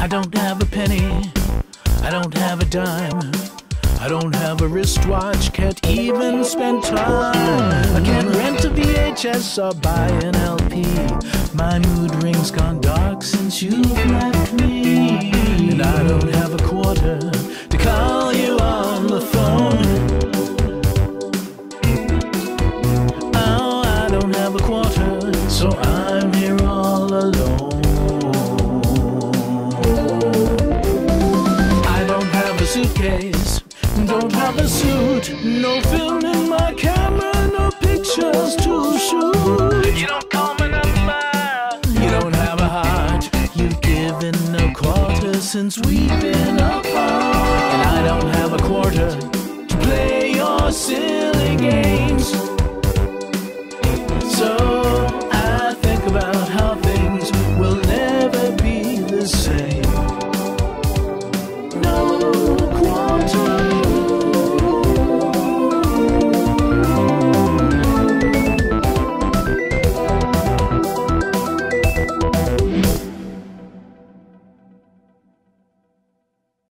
I don't have a penny, I don't have a dime, I don't have a wristwatch, can't even spend time. I can't rent a VHS or buy an LP. My mood ring's gone dark since you've left me. And I don't have a quarter to call you on the phone. Oh, I don't have a quarter, so I'm here all alone. I don't have a suitcase, don't have a suit, no film in my camera, no pictures to shoot. You don't call my number, you don't have a heart, you've given no quarter since we've been apart. And I don't have a quarter to play your sin.